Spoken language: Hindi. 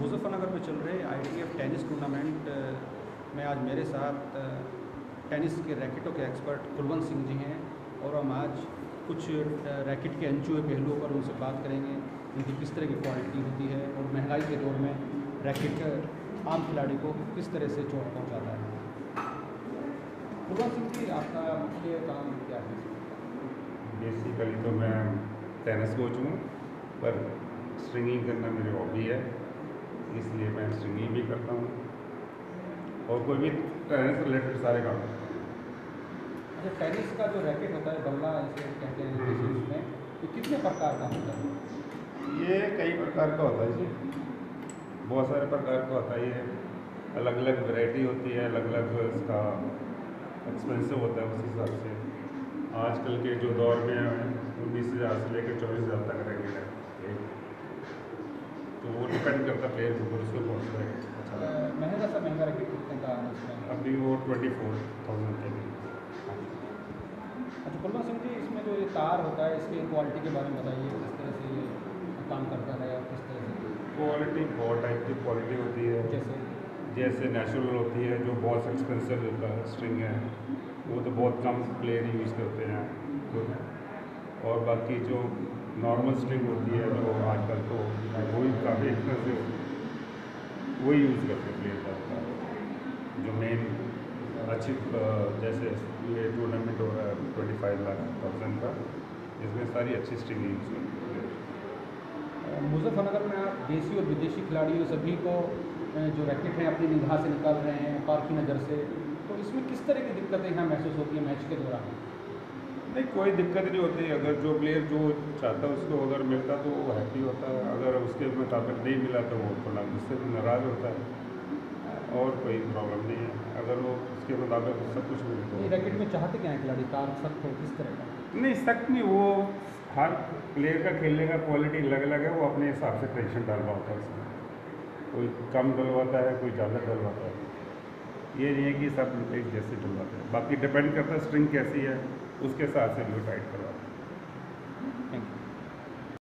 मुज़फ़्फ़रनगर में चल रहे ITF टेनिस टूर्नामेंट में आज मेरे साथ टेनिस के रैकेटों के एक्सपर्ट कुलवंत सिंह जी हैं और हम आज कुछ रैकेट के अनछुए पहलुओं पर उनसे बात करेंगे, इनकी किस तरह की क्वालिटी होती है और महंगाई के दौर में रैकेट आम खिलाड़ी को किस तरह से चोट पहुंचाता है। कुलवंत सिंह जी, आपका मुख्य काम क्या है? बेसिकली तो मैं टेनिस कोच हूँ, पर स्ट्रिंगिंग करना मेरी हॉबी है, इसलिए मैं स्ट्रिंगिंग भी करता हूँ और कोई भी टेनिस रिलेटेड सारे काम करता हूँ। अच्छा, टेनिस का जो रैकेट होता है, बल्ला इसे कहते हैं इसमें, ये कितने प्रकार का होता है? ये कई प्रकार का होता है जी, बहुत सारे प्रकार का होता है। ये अलग अलग वैरायटी होती है, अलग अलग इसका एक्सपेंसिव होता है। उस हिसाब से आजकल के जो दौर में 19,000 से लेकर 24,000 तक रैकेट है, तो वो डिपेंड करता है प्लेयर के ऊपर, उसको कौन सा रैकेट अच्छा लगता है। महंगा सा महंगा रैकेट कितने का आना चाहिए? अभी वो 24,000 के लिए। अच्छा कुलवंत सिंह जी, इसमें जो ये तार होता है, इसकी क्वालिटी के बारे में बताइए, किस तरह से ये काम करता है और किस तरह से? क्वालिटी बहुत टाइप की क्वालिटी होती है। जैसे नेचुरल होती है, जो बहुत एक्सपेंसिव स्ट्रिंग है, वो तो बहुत कम प्लेयर यूज़ करते हैं। और बाकी जो नॉर्मल स्ट्रिंग होती है, जो आजकल तो वही काफ़ी एक्सपेंसिव, वही यूज़ करते हैं प्लेयर ज़्यादातर। जो मेन अच्छी जैसे ये टूर्नामेंट हो रहा है 25,00,000 का, इसमें सारी अच्छी स्ट्रिंग यूज़ करते हैं। मुज़फ़्फ़रनगर में आप देसी और विदेशी खिलाड़ियों सभी को जो रैकेट हैं अपनी निगाह से निकाल रहे हैं, पारखी नज़र से, तो इसमें किस तरह की दिक्कतें यहाँ महसूस होती है मैच के दौरान? नहीं, कोई दिक्कत नहीं होती। अगर जो प्लेयर जो चाहता है उसको अगर मिलता तो वो हैप्पी होता है, अगर उसके मुताबिक नहीं मिला तो वो थोड़ा मुझसे नाराज़ होता है, और कोई प्रॉब्लम नहीं है। अगर वो उसके मुताबिक सब कुछ मिले तो रैकेट में चाहते क्या हैं खिलाड़ी, तार सख्त हो, किस तरह का? नहीं, सख्त नहीं, वो हर प्लेयर का खेलने का क्वालिटी अलग अलग है, वो अपने हिसाब से टेंशन डलवाता है उसमें। कोई कम डलवाता है, कोई ज़्यादा डलवाता है। ये नहीं है कि सब एक जैसे डलवाते हैं, बाकी डिपेंड करता है स्ट्रिंग कैसी है, उसके हिसाब से भी वो टाइट करवाते हैं।